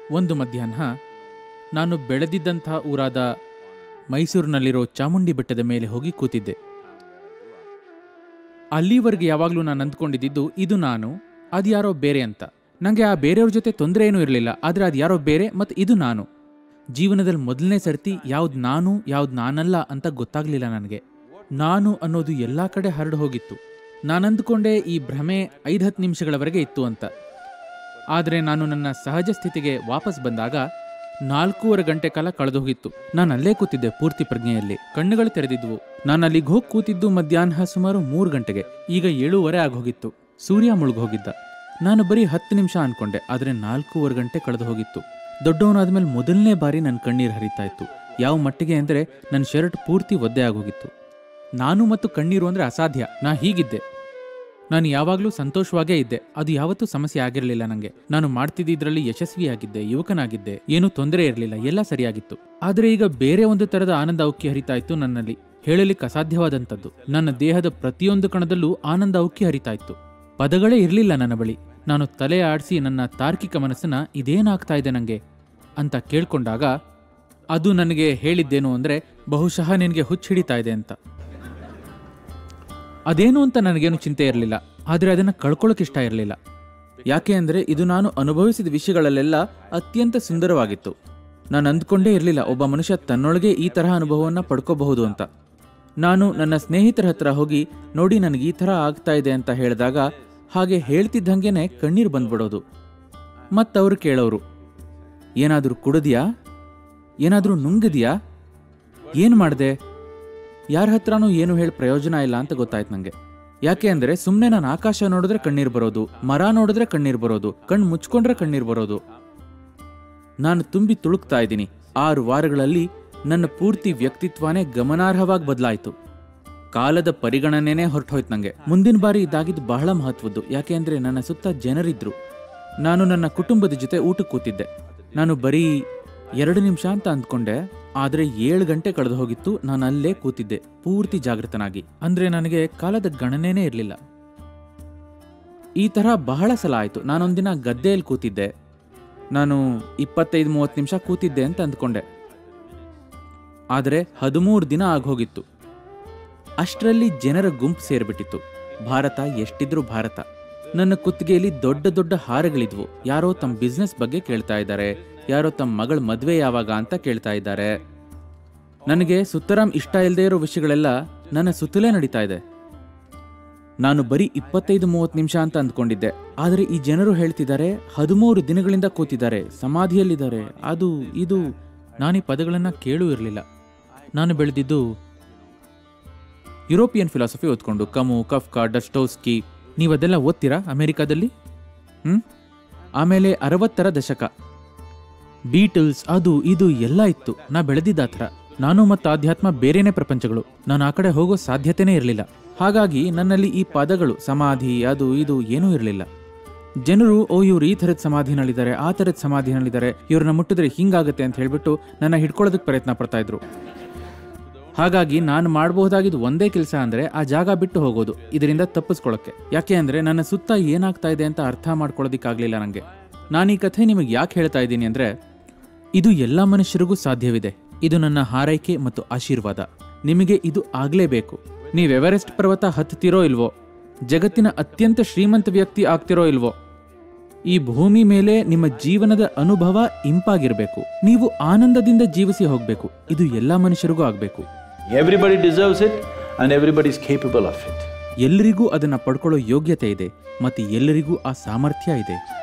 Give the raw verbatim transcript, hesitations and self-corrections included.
ಒಂದು ಮಧ್ಯಾಹ್ನ ನಾನು ಬೆಳೆದಿದ್ದಂಥ ಊರಾದ ಮೈಸೂರಿನಲ್ಲಿರೋ ಚಾಮುಂಡಿ ಬೆಟ್ಟದ ಮೇಲೆ ಹೋಗಿ ಕೂತಿದ್ದೆ. ಅಲ್ಲಿವರೆಗೆ ಯಾವಾಗಲೂ ನಾನು ಅಂದ್ಕೊಂಡಿದ್ದು ಇದು ನಾನು, ಅದು ಯಾರೋ ಬೇರೆ ಅಂತ. ನನಗೆ ಆ ಬೇರೆಯವ್ರ ಜೊತೆ ತೊಂದರೆ ಏನೂ ಇರಲಿಲ್ಲ, ಆದರೆ ಅದು ಯಾರೋ ಬೇರೆ ಮತ್ತು ಇದು ನಾನು. ಜೀವನದಲ್ಲಿ ಮೊದಲನೇ ಸರ್ತಿ ಯಾವ್ದು ನಾನು ಯಾವ್ದು ನಾನಲ್ಲ ಅಂತ ಗೊತ್ತಾಗಲಿಲ್ಲ ನನಗೆ. ನಾನು ಅನ್ನೋದು ಎಲ್ಲ ಕಡೆ ಹರಡು ಹೋಗಿತ್ತು. ನಾನು ಅಂದ್ಕೊಂಡೆ ಈ ಭ್ರಮೆ ಐದು ಹತ್ತು ನಿಮಿಷಗಳವರೆಗೆ ಇತ್ತು ಅಂತ. ಆದರೆ ನಾನು ನನ್ನ ಸಹಜ ಸ್ಥಿತಿಗೆ ವಾಪಸ್ ಬಂದಾಗ ನಾಲ್ಕೂವರೆ ಗಂಟೆ ಕಾಲ ಕಳೆದೋಗಿತ್ತು. ನಾನು ಅಲ್ಲೇ ಕೂತಿದ್ದೆ ಪೂರ್ತಿ ಪ್ರಜ್ಞೆಯಲ್ಲಿ. ಕಣ್ಣುಗಳು ತೆರೆದಿದ್ವು. ನಾನು ಅಲ್ಲಿಗೆ ಹೋಗಿ ಕೂತಿದ್ದು ಮಧ್ಯಾಹ್ನ ಸುಮಾರು ಮೂರು ಗಂಟೆಗೆ. ಈಗ ಏಳೂವರೆ ಆಗೋಗಿತ್ತು. ಸೂರ್ಯ ಮುಳುಗೋಗಿದ್ದ. ನಾನು ಬರೀ ಹತ್ತು ನಿಮಿಷ ಅನ್ಕೊಂಡೆ, ಆದರೆ ನಾಲ್ಕೂವರೆ ಗಂಟೆ ಕಳೆದು ಹೋಗಿತ್ತು. ದೊಡ್ಡವನಾದ್ಮೇಲೆ ಮೊದಲನೇ ಬಾರಿ ನನ್ನ ಕಣ್ಣೀರು ಹರಿತಾ ಇತ್ತು. ಯಾವ ಮಟ್ಟಿಗೆ ಅಂದರೆ ನನ್ನ ಶರ್ಟ್ ಪೂರ್ತಿ ಒದ್ದೆ ಆಗೋಗಿತ್ತು. ನಾನು ಮತ್ತು ಕಣ್ಣೀರು ಅಂದರೆ ಅಸಾಧ್ಯ. ನಾ ಹೀಗಿದ್ದೆ. ನಾನು ಯಾವಾಗಲೂ ಸಂತೋಷವಾಗೇ ಇದ್ದೆ. ಅದು ಯಾವತ್ತೂ ಸಮಸ್ಯೆ ಆಗಿರಲಿಲ್ಲ ನನಗೆ. ನಾನು ಮಾಡ್ತಿದ್ದಿದ್ರಲ್ಲಿ ಯಶಸ್ವಿಯಾಗಿದ್ದೆ, ಯುವಕನಾಗಿದ್ದೆ, ಏನೂ ತೊಂದರೆ ಇರಲಿಲ್ಲ, ಎಲ್ಲ ಸರಿಯಾಗಿತ್ತು. ಆದರೆ ಈಗ ಬೇರೆ ಒಂದು ಥರದ ಆನಂದ ಉಕ್ಕಿ ಹರಿತಾ ಇತ್ತು ನನ್ನಲ್ಲಿ, ಹೇಳಲಿಕ್ಕೆ ಅಸಾಧ್ಯವಾದಂಥದ್ದು. ನನ್ನ ದೇಹದ ಪ್ರತಿಯೊಂದು ಕಣದಲ್ಲೂ ಆನಂದ ಉಕ್ಕಿ ಹರಿತಾ ಇತ್ತು. ಪದಗಳೇ ಇರಲಿಲ್ಲ ನನ್ನ ಬಳಿ. ನಾನು ತಲೆ ಆಡಿಸಿ ನನ್ನ ತಾರ್ಕಿಕ ಮನಸ್ಸನ್ನ ಇದೇನಾಗ್ತಾ ಇದೆ ನನಗೆ ಅಂತ ಕೇಳ್ಕೊಂಡಾಗ ಅದು ನನಗೆ ಹೇಳಿದ್ದೇನು ಅಂದರೆ, ಬಹುಶಃ ನಿನಗೆ ಹುಚ್ಚು ಹಿಡಿತಾ ಇದೆ ಅಂತ. ಅದೇನು ಅಂತ ನನಗೇನು ಚಿಂತೆ ಇರಲಿಲ್ಲ, ಆದರೆ ಅದನ್ನು ಕಳ್ಕೊಳ್ಳೋಕೆ ಇಷ್ಟ ಇರಲಿಲ್ಲ. ಯಾಕೆ ಅಂದರೆ ಇದು ನಾನು ಅನುಭವಿಸಿದ ವಿಷಯಗಳಲ್ಲೆಲ್ಲ ಅತ್ಯಂತ ಸುಂದರವಾಗಿತ್ತು. ನಾನು ಅಂದ್ಕೊಂಡೇ ಇರಲಿಲ್ಲ ಒಬ್ಬ ಮನುಷ್ಯ ತನ್ನೊಳಗೆ ಈ ತರಹ ಅನುಭವವನ್ನು ಪಡ್ಕೋಬಹುದು ಅಂತ. ನಾನು ನನ್ನ ಸ್ನೇಹಿತರ ಹತ್ರ ಹೋಗಿ ನೋಡಿ ನನಗೆ ಈ ಥರ ಆಗ್ತಾ ಇದೆ ಅಂತ ಹೇಳಿದಾಗ ಹಾಗೆ ಹೇಳ್ತಿದ್ದಂಗೆನೆ ಕಣ್ಣೀರು ಬಂದ್ಬಿಡೋದು. ಮತ್ತವರು ಕೇಳೋರು, ಏನಾದರೂ ಕುಡಿದ್ಯಾ, ಏನಾದರೂ ನುಂಗಿದ್ಯಾ, ಏನು ಮಾಡಿದೆ? ಯಾರ ಹತ್ರನೂ ಏನು ಹೇಳಿ ಪ್ರಯೋಜನ ಇಲ್ಲ ಅಂತ ಗೊತ್ತಾಯ್ತು ನನಗೆ. ಯಾಕೆ ಅಂದರೆ ಸುಮ್ಮನೆ ನಾನು ಆಕಾಶ ನೋಡಿದ್ರೆ ಕಣ್ಣೀರು ಬರೋದು, ಮರ ನೋಡಿದ್ರೆ ಕಣ್ಣೀರು ಬರೋದು, ಕಣ್ಣು ಮುಚ್ಕೊಂಡ್ರೆ ಕಣ್ಣೀರು ಬರೋದು. ನಾನು ತುಂಬಿ ತುಳುಕ್ತಾ ಇದ್ದೀನಿ. ಆರು ವಾರಗಳಲ್ಲಿ ನನ್ನ ಪೂರ್ತಿ ವ್ಯಕ್ತಿತ್ವನೇ ಗಮನಾರ್ಹವಾಗಿ ಬದಲಾಯಿತು. ಕಾಲದ ಪರಿಗಣನೆನೇ ಹೊರಟೋಯ್ತು ನನಗೆ. ಮುಂದಿನ ಬಾರಿ ಇದಾಗಿದ್ದು ಬಹಳ ಮಹತ್ವದ್ದು. ಯಾಕೆ ಅಂದರೆ ನನ್ನ ಸುತ್ತ ಜನರಿದ್ರು. ನಾನು ನನ್ನ ಕುಟುಂಬದ ಜೊತೆ ಊಟಕ್ಕೆ ಕೂತಿದ್ದೆ. ನಾನು ಬರೀ ಎರಡು ನಿಮಿಷ ಅಂತ ಅಂದ್ಕೊಂಡೆ, ಆದರೆ ಏಳು ಗಂಟೆ ಕಳೆದು ಹೋಗಿತ್ತು. ನಾನು ಅಲ್ಲೇ ಕೂತಿದ್ದೆ ಪೂರ್ತಿ ಜಾಗೃತನಾಗಿ. ಅಂದರೆ ನನಗೆ ಕಾಲದ ಗಣನೆನೇ ಇರಲಿಲ್ಲ. ಈ ಥರ ಬಹಳ ಸಲ ಆಯಿತು. ನಾನೊಂದಿನ ಗದ್ದೆಯಲ್ಲಿ ಕೂತಿದ್ದೆ. ನಾನು ಇಪ್ಪತ್ತೈದು ಮೂವತ್ತು ನಿಮಿಷ ಕೂತಿದ್ದೆ ಅಂತ ಅಂದ್ಕೊಂಡೆ, ಆದರೆ ಹದಿಮೂರು ದಿನ ಆಗೋಗಿತ್ತು. ಅಷ್ಟರಲ್ಲಿ ಜನರ ಗುಂಪು ಸೇರಿಬಿಟ್ಟಿತ್ತು. ಭಾರತ ಎಷ್ಟಿದ್ರು ಭಾರತ. ನನ್ನ ಕುತ್ತಿಗೆಯಲ್ಲಿ ದೊಡ್ಡ ದೊಡ್ಡ ಹಾರಗಳಿದ್ವು. ಯಾರೋ ತಮ್ಮ ಬಿಸ್ನೆಸ್ ಬಗ್ಗೆ ಕೇಳ್ತಾ ಇದ್ದಾರೆ, ಯಾರೋ ತಮ್ಮ ಮಗಳ ಮದುವೆ ಯಾವಾಗ ಅಂತ ಕೇಳ್ತಾ ಇದ್ದಾರೆ. ನನಗೆ ಸುತ್ತರಾಮ್ ಇಷ್ಟ ಇಲ್ಲದೆ ಇರೋ ವಿಷಯಗಳೆಲ್ಲ ನನ್ನ ಸುತ್ತಲೇ ನಡೀತಾ ಇದೆ. ನಾನು ಬರೀ ಇಪ್ಪತ್ತೈದು ಮೂವತ್ತು ನಿಮಿಷ ಅಂತ ಅಂದ್ಕೊಂಡಿದ್ದೆ, ಆದರೆ ಈ ಜನರು ಹೇಳ್ತಿದ್ದಾರೆ ಹದಿಮೂರು ದಿನಗಳಿಂದ ಕೂತಿದ್ದಾರೆ, ಸಮಾಧಿಯಲ್ಲಿದ್ದಾರೆ, ಅದು ಇದು. ನಾನು ಈ ಪದಗಳನ್ನು ಕೇಳೂ ಇರಲಿಲ್ಲ. ನಾನು ಬೆಳೆದಿದ್ದು ಯುರೋಪಿಯನ್ ಫಿಲಾಸಫಿ ಓದ್ಕೊಂಡು, ಕಮು, ಕಫ್ಕಾ, ಡಸ್ಟೋವ್ಸ್ಕಿ. ನೀವದೆಲ್ಲ ಓದ್ತೀರಾ ಅಮೆರಿಕಾದಲ್ಲಿ? ಹ್ಞೂ ಆಮೇಲೆ ಅರವತ್ತರ ದಶಕ, ಬೀಟಲ್ಸ್, ಅದು ಇದು ಎಲ್ಲ ಇತ್ತು. ನಾ ಬೆಳೆದಿದ್ದ ಥರ. ನಾನು ಮತ್ತು ಆಧ್ಯಾತ್ಮ ಬೇರೆನೇ ಪ್ರಪಂಚಗಳು. ನಾನು ಆ ಕಡೆ ಹೋಗೋ ಸಾಧ್ಯತೆಯೇ ಇರಲಿಲ್ಲ. ಹಾಗಾಗಿ ನನ್ನಲ್ಲಿ ಈ ಪದಗಳು ಸಮಾಧಿ ಅದು ಇದು ಏನೂ ಇರಲಿಲ್ಲ. ಜನರು ಓ ಇವ್ರು ಈ ಥರದ ಸಮಾಧಿನಲ್ಲಿದ್ದಾರೆ, ಆ ಥರದ ಸಮಾಧಿನಲ್ಲಿದ್ದಾರೆ, ಇವ್ರನ್ನ ಮುಟ್ಟಿದ್ರೆ ಹಿಂಗಾಗುತ್ತೆ ಅಂತ ಹೇಳಿಬಿಟ್ಟು ನನ್ನ ಹಿಡ್ಕೊಳ್ಳೋದಕ್ಕೆ ಪ್ರಯತ್ನ ಪಡ್ತಾ ಇದ್ರು. ಹಾಗಾಗಿ ನಾನು ಮಾಡಬಹುದಾಗಿದ್ದು ಒಂದೇ ಕೆಲಸ ಅಂದರೆ ಆ ಜಾಗ ಬಿಟ್ಟು ಹೋಗೋದು, ಇದರಿಂದ ತಪ್ಪಿಸ್ಕೊಳ್ಳೋಕ್ಕೆ. ಯಾಕೆ ಅಂದರೆ ನನ್ನ ಸುತ್ತ ಏನಾಗ್ತಾ ಇದೆ ಅಂತ ಅರ್ಥ ಮಾಡ್ಕೊಳ್ಳೋದಕ್ಕಾಗಲಿಲ್ಲ ನನಗೆ. ನಾನು ಈ ಕಥೆ ನಿಮಗೆ ಯಾಕೆ ಹೇಳ್ತಾ ಇದ್ದೀನಿ ಅಂದರೆ, ಇದು ಎಲ್ಲ ಮನುಷ್ಯರಿಗೂ ಸಾಧ್ಯವಿದೆ. ಇದು ನನ್ನ ಹಾರೈಕೆ ಮತ್ತು ಆಶೀರ್ವಾದ. ನಿಮಗೆ ಇದು ಆಗಲೇಬೇಕು. ನೀವು ಎವರೆಸ್ಟ್ ಪರ್ವತ ಹತ್ತುತ್ತೀರೋ ಇಲ್ವೋ, ಜಗತ್ತಿನ ಅತ್ಯಂತ ಶ್ರೀಮಂತ ವ್ಯಕ್ತಿ ಆಗ್ತಿರೋ ಇಲ್ವೋ, ಈ ಭೂಮಿ ಮೇಲೆ ನಿಮ್ಮ ಜೀವನದ ಅನುಭವ ಇಂಪಾಗಿರಬೇಕು. ನೀವು ಆನಂದದಿಂದ ಜೀವಿಸಿ ಹೋಗಬೇಕು. ಇದು ಎಲ್ಲ ಮನುಷ್ಯರಿಗೂ ಆಗಬೇಕು. Everybody deserves it and everybody is capable of it. ಎಲ್ಲರಿಗೂ ಅದನ್ನು ಪಡ್ಕೊಳ್ಳೋ ಯೋಗ್ಯತೆ ಇದೆ ಮತ್ತು ಎಲ್ಲರಿಗೂ ಆ ಸಾಮರ್ಥ್ಯ ಇದೆ.